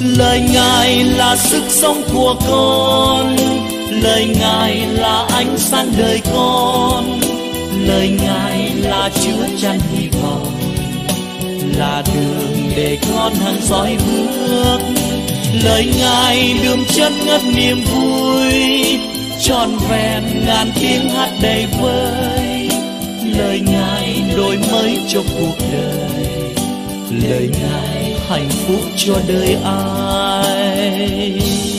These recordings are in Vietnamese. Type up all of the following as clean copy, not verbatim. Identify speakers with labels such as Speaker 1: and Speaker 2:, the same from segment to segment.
Speaker 1: Lời Ngài là sức sống của con, lời Ngài là ánh sáng đời con, lời Ngài là chứa chan hy vọng, là đường để con hằng dõi bước. Lời Ngài đượm chất ngất niềm vui, trọn vẹn ngàn tiếng hát đầy vơi. Lời Ngài đổi mới cho cuộc đời, lời Ngài hạnh phúc cho đời ai.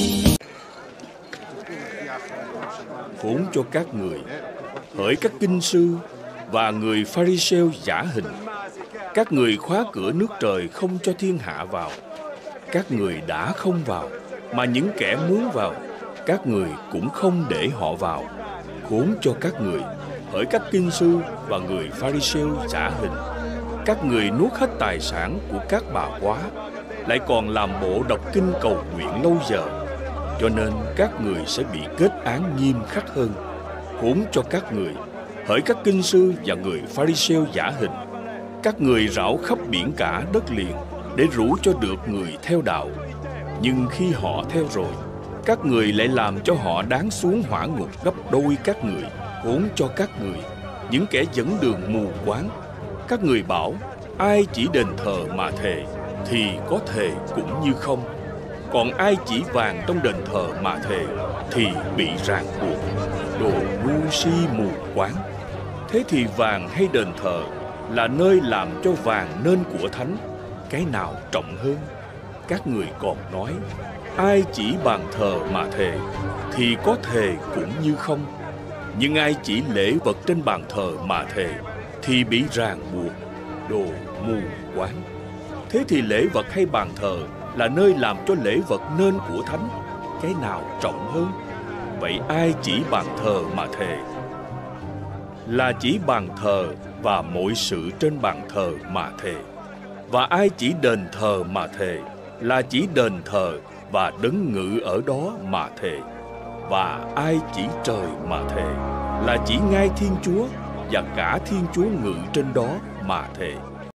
Speaker 2: Khốn cho các người, hỡi các kinh sư và người Pha-ri-sêu giả hình, các người khóa cửa nước trời không cho thiên hạ vào. Các người đã không vào, mà những kẻ muốn vào, các người cũng không để họ vào. Khốn cho các người, hỡi các kinh sư và người Pha-ri-sêu giả hình, các người nuốt hết tài sản của các bà quá, lại còn làm bộ đọc kinh cầu nguyện lâu giờ, cho nên các người sẽ bị kết án nghiêm khắc hơn. Khốn cho các người, hỡi các kinh sư và người Pha-ri-sêu giả hình, các người rảo khắp biển cả đất liền để rủ cho được người theo đạo. Nhưng khi họ theo rồi, các người lại làm cho họ đáng xuống hỏa ngục gấp đôi các người. Khốn cho các người, những kẻ dẫn đường mù quáng. Các người bảo, ai chỉ đền thờ mà thề, thì có thề cũng như không. Còn ai chỉ vàng trong đền thờ mà thề, thì bị ràng buộc. Đồ ngu si mù quáng. Thế thì vàng hay đền thờ là nơi làm cho vàng nên của thánh, cái nào trọng hơn? Các người còn nói, ai chỉ bàn thờ mà thề, thì có thề cũng như không. Nhưng ai chỉ lễ vật trên bàn thờ mà thề, thì bị ràng buộc. Đồ mù quáng. Thế thì lễ vật hay bàn thờ là nơi làm cho lễ vật nên của thánh, cái nào trọng hơn? Vậy ai chỉ bàn thờ mà thề là chỉ bàn thờ và mọi sự trên bàn thờ mà thề. Và ai chỉ đền thờ mà thề là chỉ đền thờ và đấng ngự ở đó mà thề. Và ai chỉ trời mà thề là chỉ ngai Thiên Chúa và cả Thiên Chúa ngự trên đó mà thề.